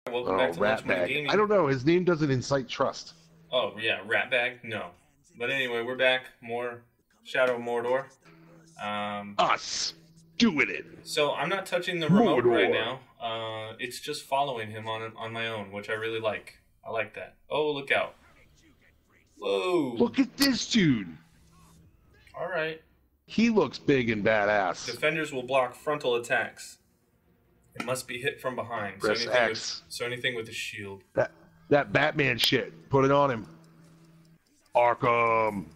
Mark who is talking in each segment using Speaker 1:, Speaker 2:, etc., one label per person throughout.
Speaker 1: Welcome back
Speaker 2: Oh,
Speaker 1: to
Speaker 2: rat
Speaker 1: Lunchmoney
Speaker 2: bag.
Speaker 1: Gaming.
Speaker 2: I don't know. His name doesn't incite trust.
Speaker 1: Oh, yeah, Rat Bag? No. But anyway, we're back. More Shadow of Mordor.
Speaker 2: Us doing it.
Speaker 1: So I'm not touching the remote right now. It's just following him on my own, which I really like. I like that. Oh, look out. Whoa.
Speaker 2: Look at this dude.
Speaker 1: All right.
Speaker 2: He looks big and badass.
Speaker 1: Defenders will block frontal attacks. It must be hit from behind.
Speaker 2: Press X.
Speaker 1: So anything with a shield.
Speaker 2: That Batman shit. Put it on him. Arkham.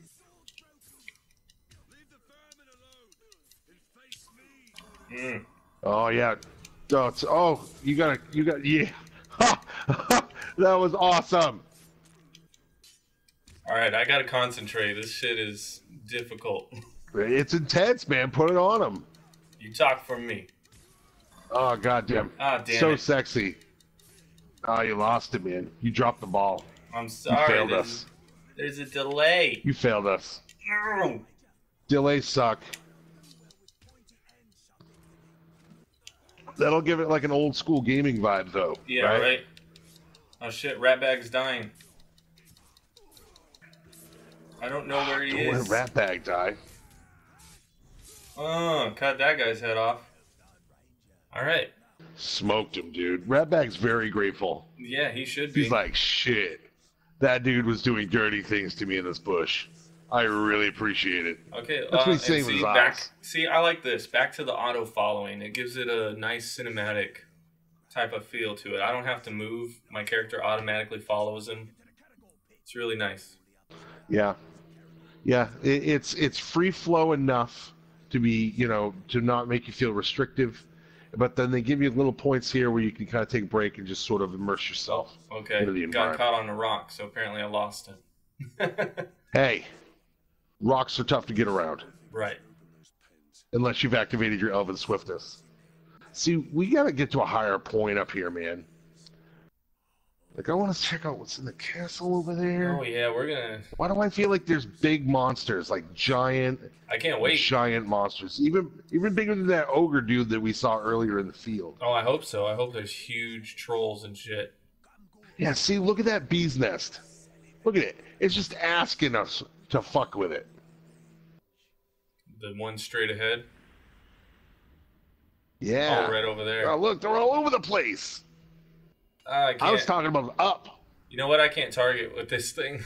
Speaker 2: Oh yeah. You got yeah. That was awesome.
Speaker 1: All right, I gotta concentrate. This shit is difficult.
Speaker 2: It's intense, man. Put it on him.
Speaker 1: You talk for me.
Speaker 2: Oh goddamn.
Speaker 1: Ah, damn
Speaker 2: so
Speaker 1: it.
Speaker 2: sexy. Oh, you lost it, man. You dropped the ball.
Speaker 1: I'm sorry.
Speaker 2: You failed us.
Speaker 1: There's a delay.
Speaker 2: You failed us.
Speaker 1: No.
Speaker 2: Delays suck. That'll give it like an old school gaming vibe, though.
Speaker 1: Yeah, right? Oh shit, Ratbag's dying. I don't know where he is.
Speaker 2: Rat Bag die.
Speaker 1: Oh, cut that guy's head off. Alright.
Speaker 2: Smoked him, dude. Rat Bag's very grateful.
Speaker 1: Yeah, he should be.
Speaker 2: He's like, shit. That dude was doing dirty things to me in this bush. I really appreciate it.
Speaker 1: Okay,
Speaker 2: That's what he's saying with his eyes.
Speaker 1: See, I like this. Back to the auto following. It gives it a nice cinematic type of feel to it. I don't have to move. My character automatically follows him. It's really nice.
Speaker 2: Yeah. Yeah, it's free flow enough to be, to not make you feel restrictive. But then they give you little points here where you can kind of take a break and just sort of immerse yourself
Speaker 1: Okay,
Speaker 2: into the environment.
Speaker 1: got caught on a rock, so apparently I lost him.
Speaker 2: Hey, rocks are tough to get around.
Speaker 1: Right.
Speaker 2: Unless you've activated your Elven Swiftness. See, we gotta get to a higher point up here, man. Like, I want to check out what's in the castle over there.
Speaker 1: Oh, yeah, we're gonna...
Speaker 2: Why do I feel like there's big monsters, like giant...
Speaker 1: I can't wait.
Speaker 2: Giant monsters. Even bigger than that ogre dude that we saw earlier in the field.
Speaker 1: Oh, I hope so. I hope there's huge trolls and shit.
Speaker 2: Yeah, see, look at that bee's nest. Look at it. It's just asking us to fuck with it.
Speaker 1: The one straight ahead?
Speaker 2: Yeah.
Speaker 1: Oh, right over there.
Speaker 2: Oh, look, they're all over the place. I was talking about up.
Speaker 1: You know what? I can't target with this thing.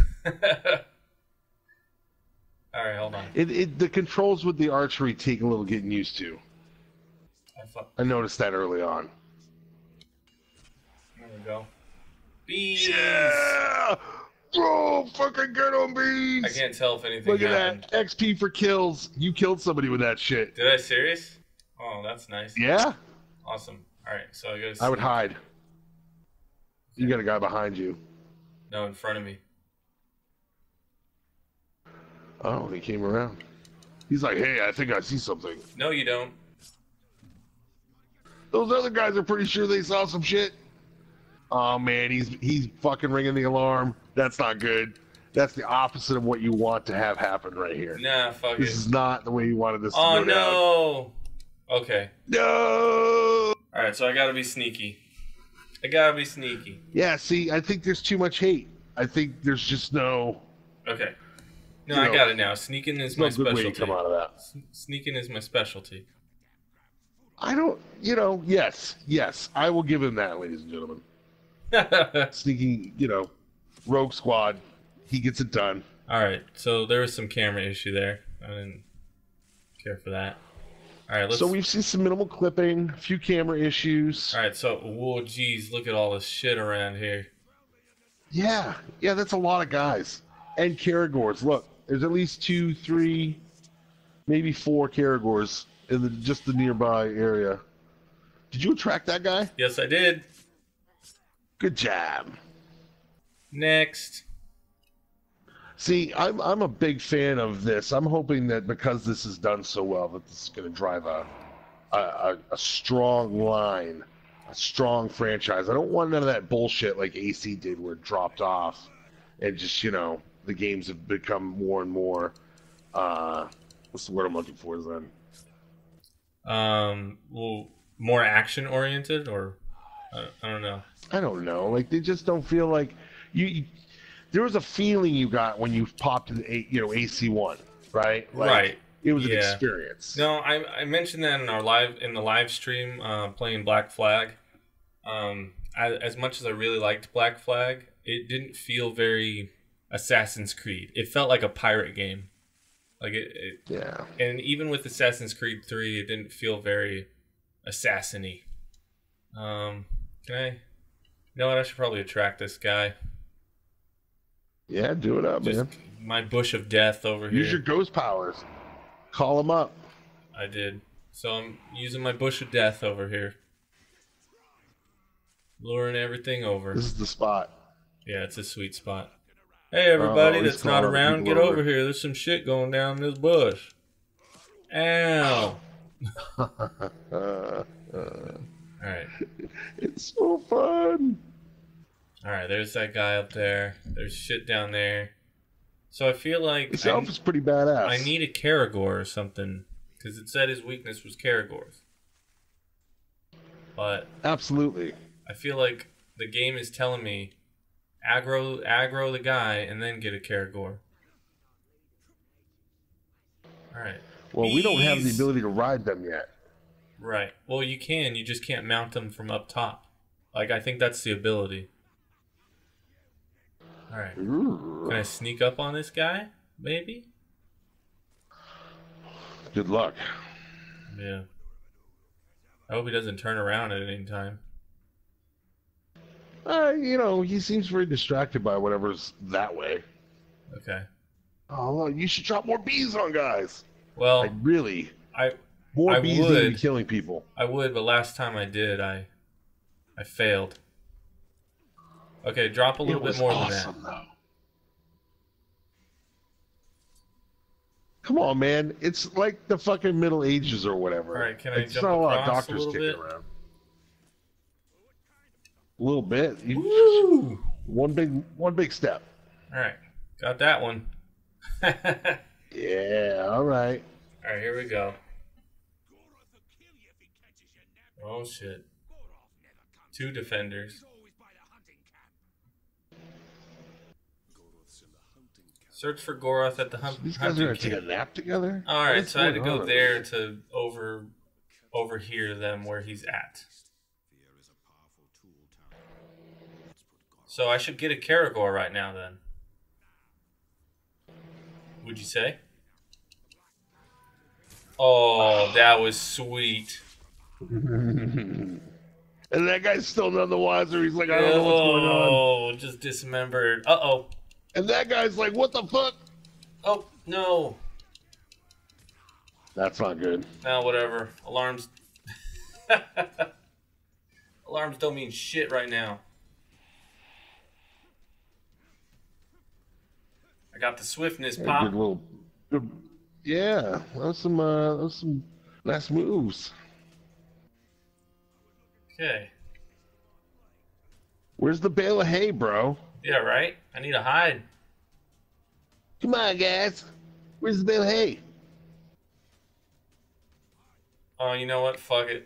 Speaker 1: All right, hold on.
Speaker 2: The controls with the archery take a little getting used to. I noticed that early on.
Speaker 1: There we go. Bees!
Speaker 2: Yeah! Bro, fucking get on bees!
Speaker 1: I can't tell if anything
Speaker 2: Look at
Speaker 1: happened.
Speaker 2: that. XP for kills. You killed somebody with that shit.
Speaker 1: Did I serious? Oh, that's nice.
Speaker 2: Yeah?
Speaker 1: Awesome. All right, so I gotta...
Speaker 2: I would hide. You got a guy behind you.
Speaker 1: No, in front of me.
Speaker 2: Oh, he came around. He's like, hey, I think I see something.
Speaker 1: No, you don't.
Speaker 2: Those other guys are pretty sure they saw some shit. Oh, man, he's fucking ringing the alarm. That's not good. That's the opposite of what you want to have happen right here.
Speaker 1: Nah, fuck it.
Speaker 2: This is not the way you wanted this to
Speaker 1: go
Speaker 2: down.
Speaker 1: Oh, no! Okay.
Speaker 2: No!
Speaker 1: Alright, so I gotta be sneaky. I gotta be sneaky.
Speaker 2: Yeah, see, I think there's too much hate. I think there's just no...
Speaker 1: Okay. No, I got it now. Sneaking is my specialty.
Speaker 2: Good way to come out of that.
Speaker 1: Sneaking is my specialty.
Speaker 2: I don't, yes, I will give him that, ladies and gentlemen. Sneaking, Rogue Squad, he gets it done.
Speaker 1: Alright, so there was some camera issue there. I didn't care for that. Alright, let's...
Speaker 2: So we've seen some minimal clipping, a few camera issues.
Speaker 1: Alright, so, whoa, geez, look at all this shit around here.
Speaker 2: Yeah, that's a lot of guys. And Caragors, look, there's at least 2, 3, maybe 4 Caragors in just the nearby area. Did you attract that guy?
Speaker 1: Yes, I did.
Speaker 2: Good job.
Speaker 1: Next.
Speaker 2: See, I'm a big fan of this. I'm hoping that because this is done so well, that this is going to drive a strong line, a strong franchise. I don't want none of that bullshit like AC did where it dropped off and just, the games have become more and more, what's the word I'm looking for then?
Speaker 1: Well, more action oriented, or I don't know.
Speaker 2: I don't know. Like they just don't feel like you there was a feeling you got when you popped in AC1, right? Like
Speaker 1: Right.
Speaker 2: it was an
Speaker 1: Yeah.
Speaker 2: experience.
Speaker 1: No, I mentioned that in the live stream playing Black Flag. As much as I really liked Black Flag, it didn't feel very Assassin's Creed. It felt like a pirate game. Like
Speaker 2: Yeah.
Speaker 1: and even with Assassin's Creed 3, it didn't feel very assassin-y. Can I? You know what? I should probably attract this guy.
Speaker 2: Yeah, do it up,
Speaker 1: Just
Speaker 2: man.
Speaker 1: my bush of death over here.
Speaker 2: Use your ghost powers. Call him up.
Speaker 1: I did. So I'm using my bush of death over here. Luring everything over.
Speaker 2: This is the spot.
Speaker 1: Yeah, it's a sweet spot. Hey, everybody
Speaker 2: he's
Speaker 1: that's not
Speaker 2: calling
Speaker 1: around,
Speaker 2: people
Speaker 1: get
Speaker 2: over.
Speaker 1: over here. There's some shit going down in this bush. Ow. Alright.
Speaker 2: It's so fun.
Speaker 1: Alright, there's that guy up there. There's shit down there. So I feel like
Speaker 2: This elf is pretty badass.
Speaker 1: I need a Karagor or something. Because it said his weakness was Karagors. But
Speaker 2: Absolutely.
Speaker 1: I feel like the game is telling me aggro the guy and then get a Karagor. Alright.
Speaker 2: Well, we don't have the
Speaker 1: Bees.
Speaker 2: ability to ride them yet.
Speaker 1: Right. Well, you can. You just can't mount them from up top. Like, I think that's the ability. Alright. Can I sneak up on this guy? Maybe?
Speaker 2: Good luck.
Speaker 1: Yeah. I hope he doesn't turn around at any time.
Speaker 2: He seems very distracted by whatever's that way.
Speaker 1: Okay.
Speaker 2: Oh, look, you should drop more bees on guys.
Speaker 1: Well,
Speaker 2: Like, really.
Speaker 1: I
Speaker 2: More bees need to be
Speaker 1: would.
Speaker 2: killing people.
Speaker 1: I would, but last time I did, I failed. Okay, drop a little
Speaker 2: It
Speaker 1: bit
Speaker 2: was
Speaker 1: more
Speaker 2: awesome,
Speaker 1: than that.
Speaker 2: though. Come on, man. It's like the fucking Middle Ages or whatever.
Speaker 1: All right, can I
Speaker 2: It's
Speaker 1: jump
Speaker 2: not a lot of
Speaker 1: across a
Speaker 2: doctors
Speaker 1: little
Speaker 2: kicking
Speaker 1: bit?
Speaker 2: around. A little bit.
Speaker 1: Woo!
Speaker 2: One big step.
Speaker 1: Alright, got that one. Alright,
Speaker 2: Yeah, all right.
Speaker 1: here we go. Oh shit. 2 defenders. Search for Goroth at the
Speaker 2: These guys are
Speaker 1: hunting
Speaker 2: gonna take a
Speaker 1: camp.
Speaker 2: nap together?
Speaker 1: Alright,
Speaker 2: What's
Speaker 1: so I had to
Speaker 2: going
Speaker 1: go
Speaker 2: on?
Speaker 1: there to overhear them where he's at. So I should get a Karagor right now then. Would you say? Oh, that was sweet.
Speaker 2: And that guy's still none the wiser. He's like, I don't know what's going on.
Speaker 1: Oh, just dismembered. Uh-oh.
Speaker 2: And that guy's like, what the fuck?
Speaker 1: Oh, no.
Speaker 2: That's not good.
Speaker 1: Now, whatever. Alarms. Alarms don't mean shit right now. I got the swiftness,
Speaker 2: Good
Speaker 1: Pop.
Speaker 2: little. Good, yeah, those some nice moves.
Speaker 1: Okay.
Speaker 2: Where's the bale of hay, bro?
Speaker 1: Yeah, right? I need a hide.
Speaker 2: Come on, guys. Where's the bale of hay?
Speaker 1: Oh, you know what? Fuck it.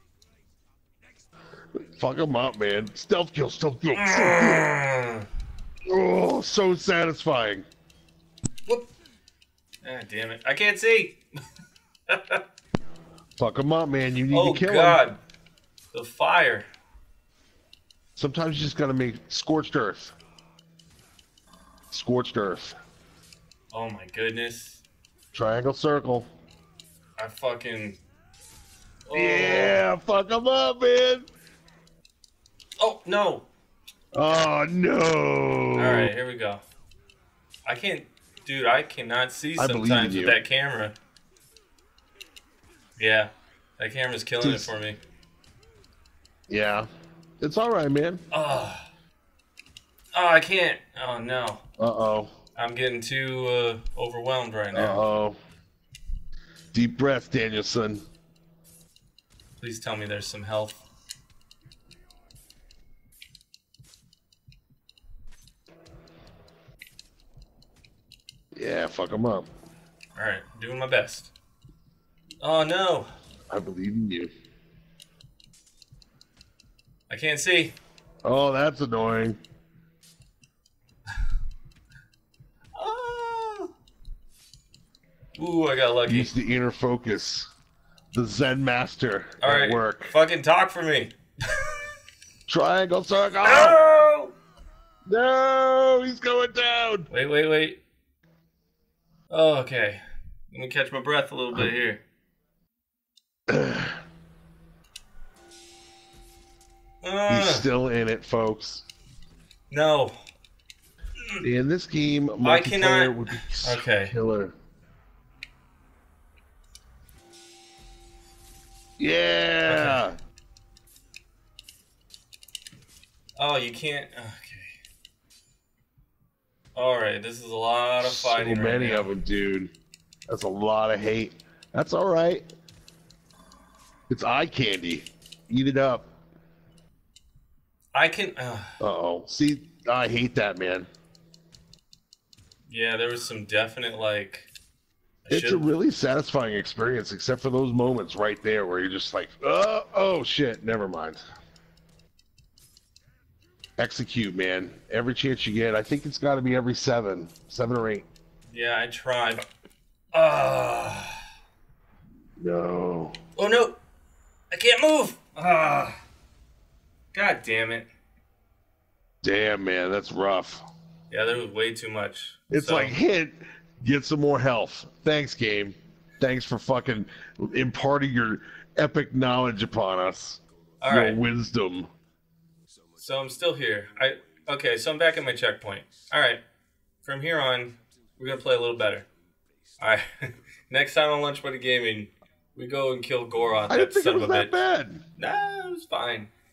Speaker 2: Fuck him up, man. Stealth kill, stealth kill.
Speaker 1: Mm.
Speaker 2: Oh, so satisfying.
Speaker 1: Whoop. Ah, damn it. I can't see.
Speaker 2: Fuck him up, man. You need
Speaker 1: Oh,
Speaker 2: to kill him.
Speaker 1: God. The fire.
Speaker 2: Sometimes you just gotta make scorched earth. Scorched earth.
Speaker 1: Oh, my goodness.
Speaker 2: Triangle circle.
Speaker 1: I fucking... Oh.
Speaker 2: Yeah, fuck him up, man.
Speaker 1: Oh, no.
Speaker 2: Oh, no.
Speaker 1: All right, here we go. I can't... Dude, I cannot see
Speaker 2: I believe in
Speaker 1: sometimes with
Speaker 2: you.
Speaker 1: that camera. Yeah. That camera's killing it
Speaker 2: Just-
Speaker 1: for me.
Speaker 2: Yeah. It's alright, man.
Speaker 1: Oh. Oh, I can't. Oh, no.
Speaker 2: Uh-oh.
Speaker 1: I'm getting too overwhelmed right now.
Speaker 2: Uh-oh. Deep breath, Danielson.
Speaker 1: Please tell me there's some health.
Speaker 2: Yeah, fuck him up.
Speaker 1: Alright, doing my best. Oh, no.
Speaker 2: I believe in you.
Speaker 1: I can't see.
Speaker 2: Oh, that's annoying.
Speaker 1: Oh. Ooh, I got lucky.
Speaker 2: Use the inner focus. The Zen master
Speaker 1: All
Speaker 2: at
Speaker 1: right,
Speaker 2: work.
Speaker 1: fucking talk for me.
Speaker 2: Triangle circle.
Speaker 1: No!
Speaker 2: No, he's going down.
Speaker 1: Wait. Oh, okay. Let me catch my breath a little bit here.
Speaker 2: He's still in it, folks.
Speaker 1: No.
Speaker 2: In this game,
Speaker 1: I
Speaker 2: multiplayer
Speaker 1: cannot.
Speaker 2: would be
Speaker 1: Okay.
Speaker 2: killer. Yeah.
Speaker 1: Okay. Oh, you can't. Okay. All right, this is a lot of fighting.
Speaker 2: So many
Speaker 1: right now.
Speaker 2: of them, dude. That's a lot of hate. That's all right. It's eye candy. Eat it up.
Speaker 1: I can.
Speaker 2: Uh-oh. See, I hate that, man.
Speaker 1: Yeah, there was some definite like.
Speaker 2: It's a really satisfying experience, except for those moments right there where you're just like, oh shit, never mind. Execute, man. Every chance you get. I think it's got to be every 7 or 8.
Speaker 1: Yeah, I tried.
Speaker 2: No.
Speaker 1: Oh no! I can't move! God damn it.
Speaker 2: Damn, man, that's rough.
Speaker 1: Yeah, there was way too much.
Speaker 2: It's like, hit, get some more health. Thanks, game. Thanks for fucking imparting your epic knowledge upon us.
Speaker 1: All
Speaker 2: your
Speaker 1: right.
Speaker 2: wisdom.
Speaker 1: So I'm still here. Okay, so I'm back at my checkpoint. All right. From here on, we're going to play a little better. All right. Next time on Lunch Buddy Gaming, we go and kill Goron.
Speaker 2: I didn't think it was that bad.
Speaker 1: Nah, it was fine.